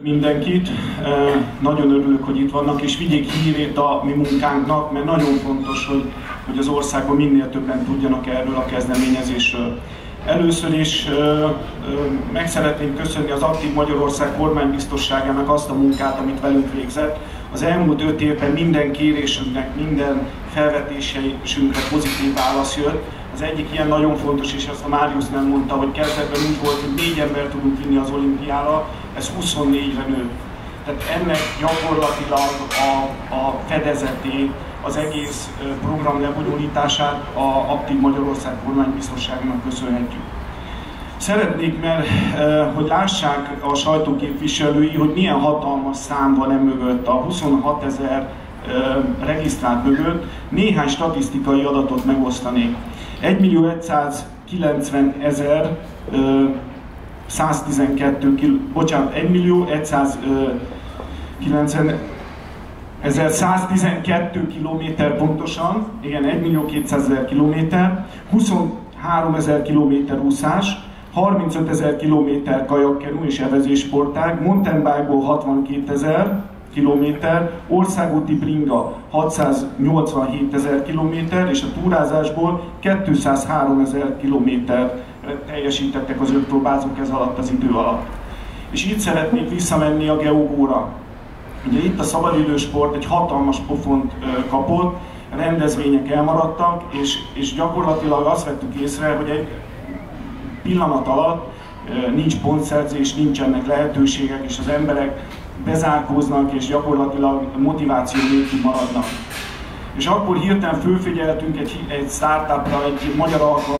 mindenkit, nagyon örülök, hogy itt vannak, és vigyék hírét a mi munkánknak, mert nagyon fontos, hogy az országban minél többen tudjanak erről a kezdeményezésről. Először is meg szeretném köszönni az Aktív Magyarország kormánybiztosságának azt a munkát, amit velünk végzett. Az elmúlt 5 évben minden kérésünknek, minden felvetésünkre pozitív válasz jött. Az egyik ilyen nagyon fontos, és ezt a Máriusz nem mondta, hogy kezdetben úgy volt, hogy 4 ember tudunk vinni az olimpiára, ez 24-re nőtt. Tehát ennek gyakorlatilag a fedezetét, az egész program lebonyolítását a Aktív Magyarország kormánybiztosságának köszönhetjük. Szeretnék, hogy lássák a sajtóképviselői, hogy milyen hatalmas szám van mögött, a 26 000 regisztrált mögött, néhány statisztikai adatot megosztanék. 1.212.000 kilométer pontosan, igen, 1.200.000 kilométer, 23.000 kilométer úszás, 35.000 kilométer kajakkenú és evezéssportág, mountainbike-ból 62.000 kilométer, országúti bringa 687.000 kilométer, és a túrázásból 203.000 kilométer teljesítettek az 5 próbázók ez alatt az idő alatt. És itt szeretnék visszamenni a geogóra. Ugye itt a szabadidősport egy hatalmas pofont kapott, rendezvények elmaradtak, és gyakorlatilag azt vettük észre, hogy egy pillanat alatt nincs pontszerzés, nincsenek lehetőségek, és az emberek bezárkóznak, és gyakorlatilag motiváció nélkül maradnak. És akkor hirtelen fölfigyeltünk egy startupra, egy magyar alkalmat,